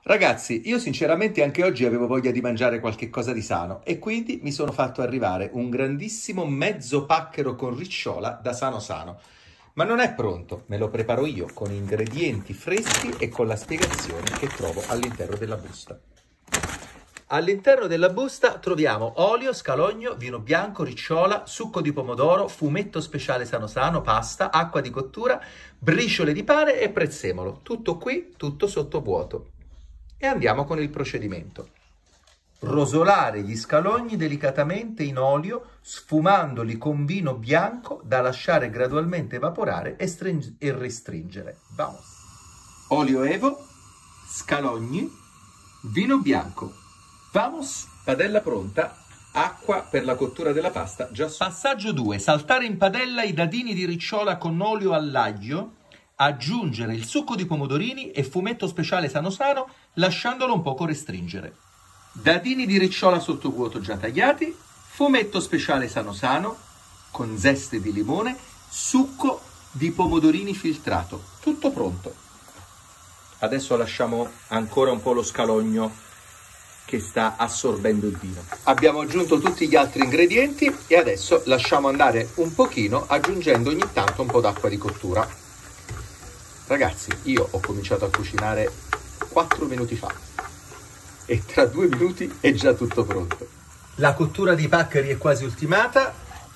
Ragazzi, io sinceramente anche oggi avevo voglia di mangiare qualche cosa di sano e quindi mi sono fatto arrivare un grandissimo mezzo pacchero con ricciola da Sano Sano. Ma non è pronto, me lo preparo io con ingredienti freschi e con la spiegazione che trovo all'interno della busta. All'interno della busta troviamo olio, scalogno, vino bianco, ricciola, succo di pomodoro, fumetto speciale Sano Sano, pasta, acqua di cottura, briciole di pane e prezzemolo. Tutto qui, tutto sottovuoto. E andiamo con il procedimento. Rosolare gli scalogni delicatamente in olio, sfumandoli con vino bianco da lasciare gradualmente evaporare e restringere. Vamos. Olio evo, scalogni, vino bianco. Vamos, padella pronta, acqua per la cottura della pasta già su. Passaggio 2. Saltare in padella i dadini di ricciola con olio all'aglio, aggiungere il succo di pomodorini e fumetto speciale Sano Sano lasciandolo un poco restringere. Dadini di ricciola sottovuoto già tagliati, fumetto speciale Sano Sano con zeste di limone, succo di pomodorini filtrato. Tutto pronto. Adesso lasciamo ancora un po' lo scalogno che sta assorbendo il vino. Abbiamo aggiunto tutti gli altri ingredienti e adesso lasciamo andare un pochino aggiungendo ogni tanto un po' d'acqua di cottura. Ragazzi, io ho cominciato a cucinare 4 minuti fa e tra 2 minuti è già tutto pronto. La cottura di paccheri è quasi ultimata.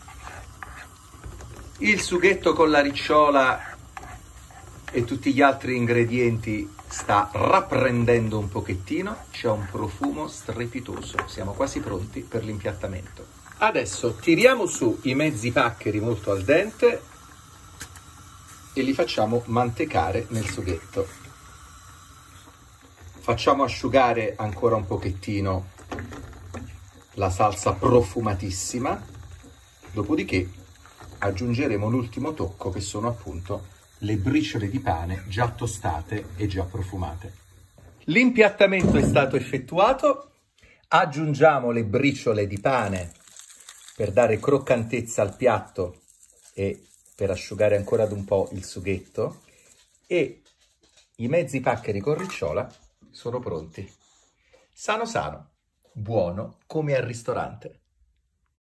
Il sughetto con la ricciola e tutti gli altri ingredienti sta rapprendendo un pochettino. C'è un profumo strepitoso. Siamo quasi pronti per l'impiattamento. Adesso tiriamo su i mezzi paccheri molto al dente e li facciamo mantecare nel sughetto. Facciamo asciugare ancora un pochettino la salsa profumatissima, dopodiché aggiungeremo l'ultimo tocco che sono appunto le briciole di pane già tostate e già profumate. L'impiattamento è stato effettuato, aggiungiamo le briciole di pane per dare croccantezza al piatto e per asciugare ancora ad un po' il sughetto, e i mezzi paccheri con ricciola sono pronti. Sano Sano, buono come al ristorante.